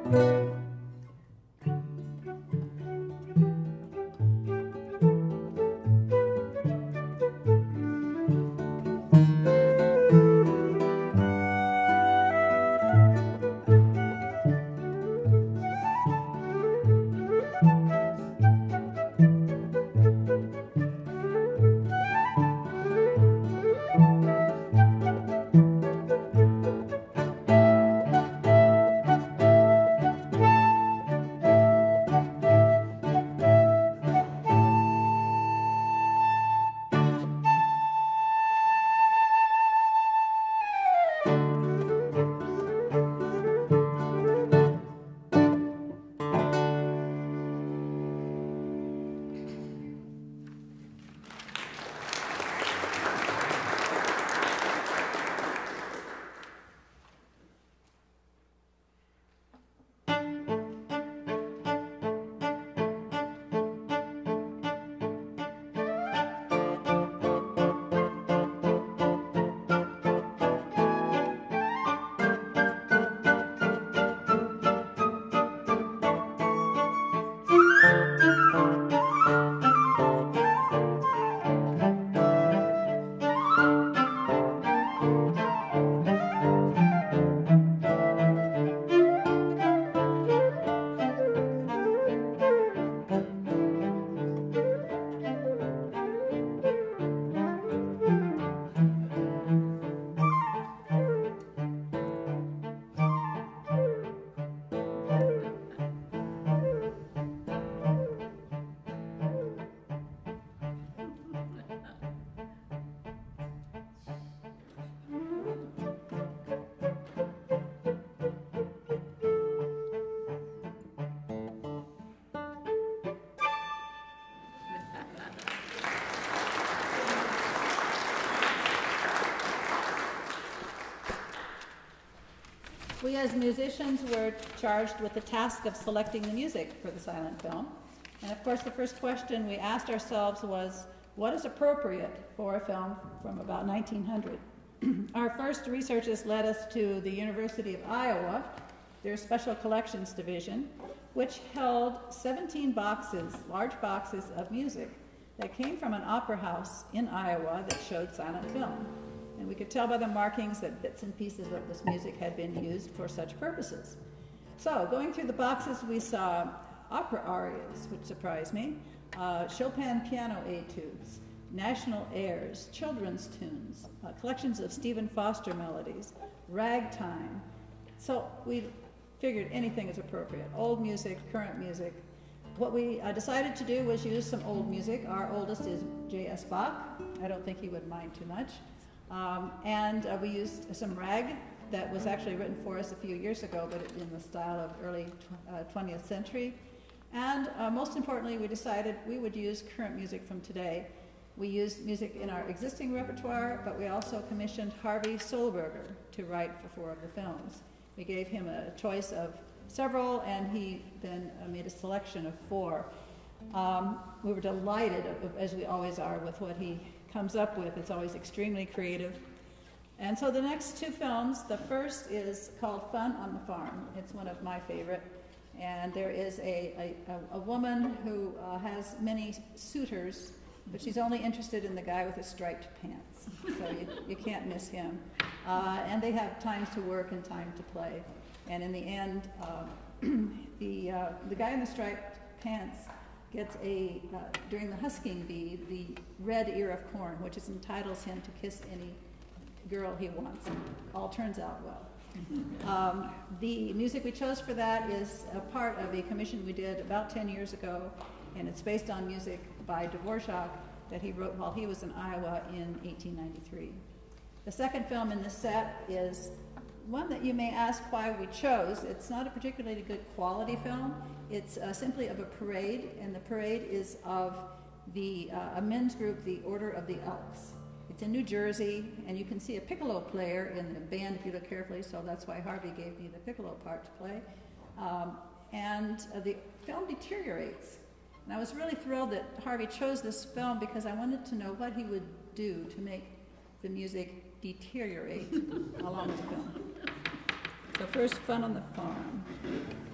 We as musicians were charged with the task of selecting the music for the silent film. And of course the first question we asked ourselves was, what is appropriate for a film from about 1900? Our first researches led us to the University of Iowa, their Special Collections Division, which held 17 boxes, large boxes of music that came from an opera house in Iowa that showed silent film. And we could tell by the markings that bits and pieces of this music had been used for such purposes. So, going through the boxes, we saw opera arias, which surprised me, Chopin piano etudes, national airs, children's tunes, collections of Stephen Foster melodies, ragtime. So we figured anything is appropriate, old music, current music. What we decided to do was use some old music. Our oldest is J.S. Bach. I don't think he would mind too much. We used some rag that was actually written for us a few years ago, but in the style of early 20th century. And most importantly, we decided we would use current music from today. We used music in our existing repertoire, but we also commissioned Harvey Solberger to write for 4 of the films. We gave him a choice of several, and he then made a selection of 4. We were delighted, as we always are, with what he comes up with. It's always extremely creative. And so the next 2 films, the first is called Fun on the Farm. It's one of my favorite. And there is a woman who has many suitors, but she's only interested in the guy with the striped pants. So you can't miss him. And they have times to work and time to play. And in the end, the guy in the striped pants gets during the husking bee, the red ear of corn, which entitles him to kiss any girl he wants. All turns out well. The music we chose for that is a part of a commission we did about 10 years ago, and it's based on music by Dvorak that he wrote while he was in Iowa in 1893. The second film in this set is one that you may ask why we chose. It's not a particularly good quality film. It's simply of a parade, and the parade is of a men's group, the Order of the Elks. It's in New Jersey, and you can see a piccolo player in the band if you look carefully, so that's why Harvey gave me the piccolo part to play. The film deteriorates. And I was really thrilled that Harvey chose this film because I wanted to know what he would do to make the music deteriorate along the film. So first, Fun on the Farm.